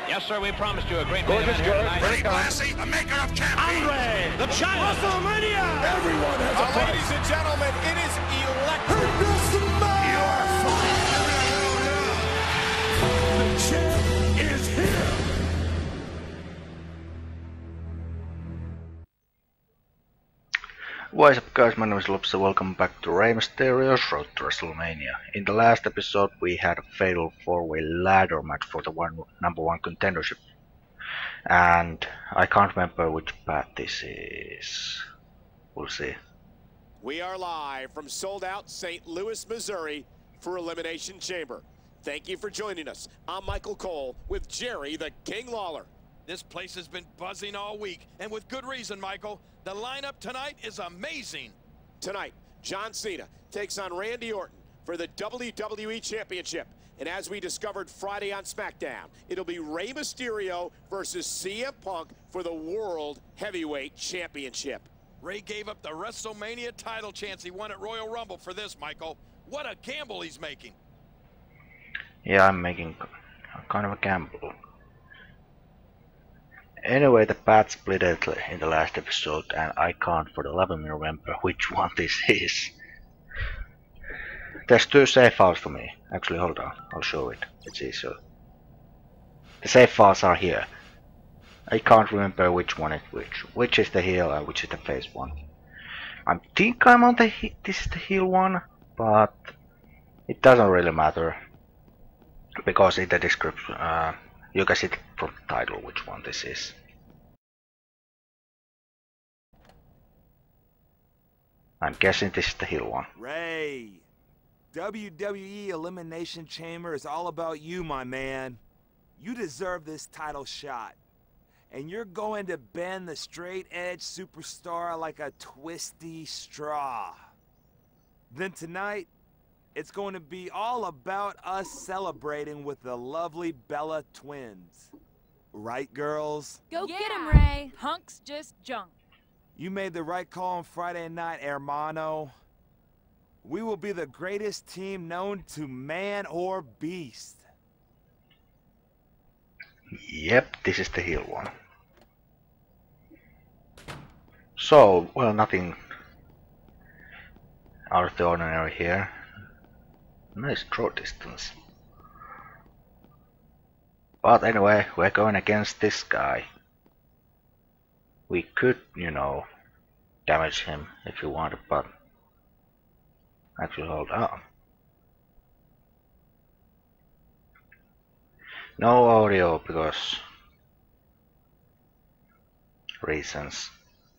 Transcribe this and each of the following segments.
Yes, sir, we promised you a great Gorgeous event here George, tonight. very Classy, the maker of champions. Andre, the giant. WrestleMania. Everyone has a price. Ladies and gentlemen, it is electric. You're fired. The champ is here. What's up guys, my name is Lopsa, welcome back to Rey Mysterio's Road to WrestleMania. In the last episode we had a fatal 4-way ladder match for the number one contendership. And I can't remember which path this is. We'll see. We are live from sold-out St. Louis, Missouri for Elimination Chamber. Thank you for joining us. I'm Michael Cole with Jerry the King Lawler. This place has been buzzing all week, and with good reason, Michael. The lineup tonight is amazing. Tonight, John Cena takes on Randy Orton for the WWE Championship. And as we discovered Friday on SmackDown, it'll be Rey Mysterio versus CM Punk for the World Heavyweight Championship. Rey gave up the WrestleMania title chance he won at Royal Rumble for this, Michael. What a gamble he's making. Yeah, I'm making kind of a gamble. Anyway, the path split in the last episode, and I can't for the life of me remember which one this is. There's two save files for me. Actually, hold on, I'll show it. It's easier. The save files are here. I can't remember which one is which. Which is the heel and which is the face one. I think I'm on the this is the heel one, but it doesn't really matter because in the description you can see from the title which one this is. I'm guessing this is the heel one. Rey, WWE Elimination Chamber is all about you, my man. You deserve this title shot. And you're going to bend the straight-edge superstar like a twisty straw. Then tonight, it's going to be all about us celebrating with the lovely Bella twins. Right, girls? Go get him, Rey. Punk's just junk. You made the right call on Friday night, hermano. We will be the greatest team known to man or beast. Yep, this is the heel one. So, well, nothing out of the ordinary here. Nice draw distance. But anyway, we're going against this guy. We could, you know, damage him if you wanted, but actually hold on. No audio because reasons.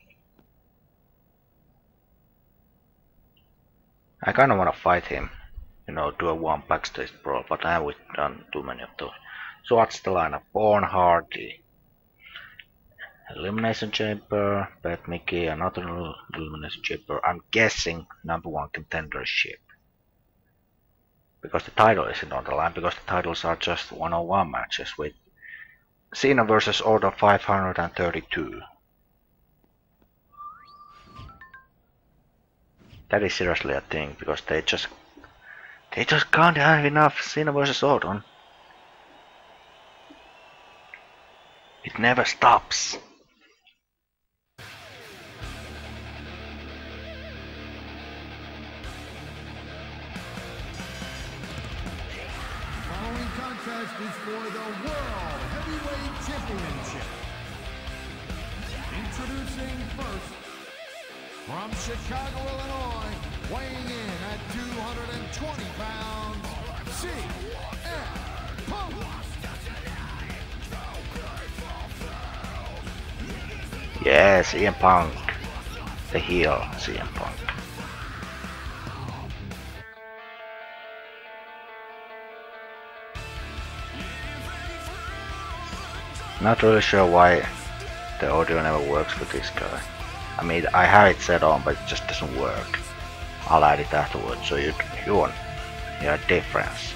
I kinda wanna fight him, you know, do a one backstage brawl, but I haven't done too many of those. So what's the lineup? Born Hardy, Elimination Chamber, Beth Mickey, another Elimination Chamber. I'm guessing number one contendership. Because the title isn't on the line, because the titles are just one-on-one matches with Cena versus Order 532. That is seriously a thing, because they just can't have enough Cena versus Orton. It never stops. Following contest is for the World Heavyweight Championship. Introducing first, from Chicago, Illinois, weighing in at 220 pounds, CM Punk. Yeah, CM Punk. The heel CM Punk. Not really sure why the audio never works for this guy. I mean, I have it set on, but it just doesn't work. I'll add it afterwards, so you won't hear a difference.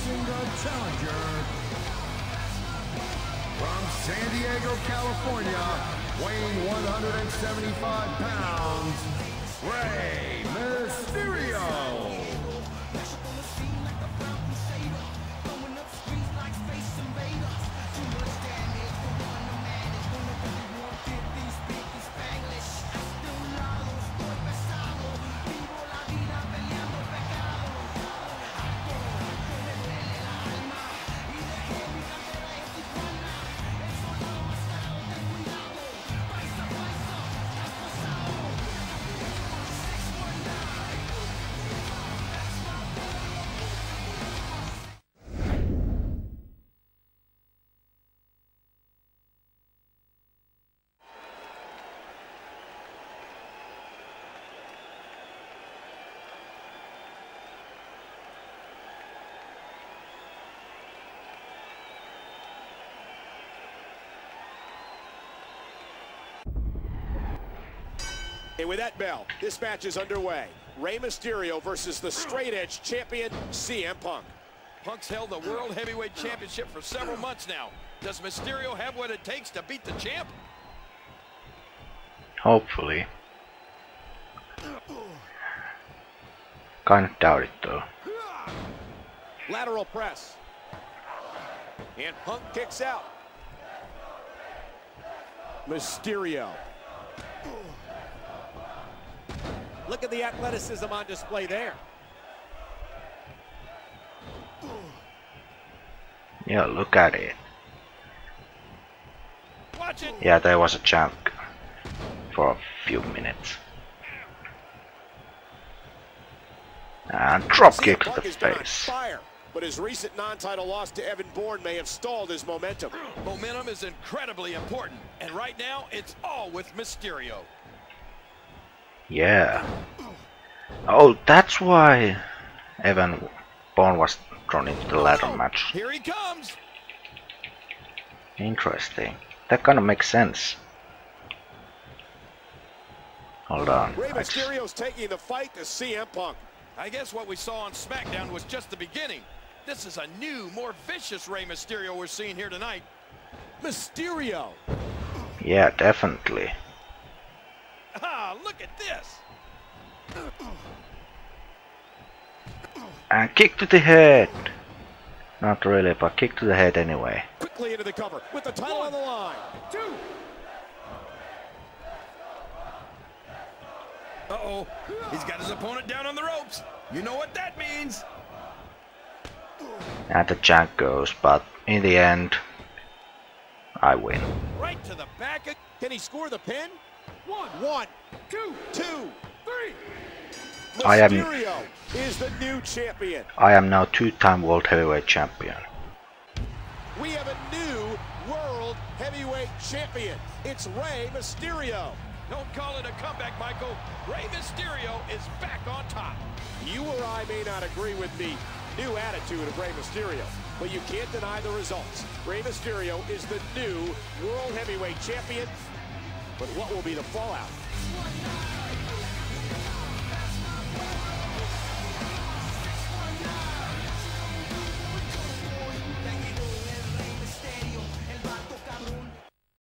introducing the challenger. From San Diego, California, weighing 175 pounds, Rey Mysterio. And with that bell, this match is underway. Rey Mysterio versus the straight edge champion, CM Punk. Punk's held the World Heavyweight Championship for several months now. Does Mysterio have what it takes to beat the champ? Hopefully. Kind of doubt it though. Lateral press. And Punk kicks out. Mysterio. Look at the athleticism on display there. Yeah, look at it. Watch it. Yeah, there was a champ for a few minutes. And drop kick to the face. Fire, but his recent non-title loss to Evan Bourne may have stalled his momentum. Momentum is incredibly important, and right now it's all with Mysterio. Yeah. Oh, that's why Evan Bourne was thrown into the ladder match. Here he comes. Interesting. That kind of makes sense. Hold on. Rey Mysterio's taking the fight to CM Punk. I guess what we saw on SmackDown was just the beginning. This is a new, more vicious Rey Mysterio we're seeing here tonight. Mysterio. Yeah, definitely. Ah, look at this. And kick to the head. Not really, but kick to the head anyway. Quickly into the cover with the title on the line. 2. Uh-oh. He's got his opponent down on the ropes. You know what that means. And the chant goes, but in the end, I win. Right to the back. Can he score the pin? 1, 2, 2. 3. Mysterio is the new champion. I am now 2-time World Heavyweight Champion. We have a new World Heavyweight Champion. It's Rey Mysterio. Don't call it a comeback, Michael. Rey Mysterio is back on top. You or I may not agree with the new attitude of Rey Mysterio, but you can't deny the results. Rey Mysterio is the new World Heavyweight Champion. But what will be the fallout?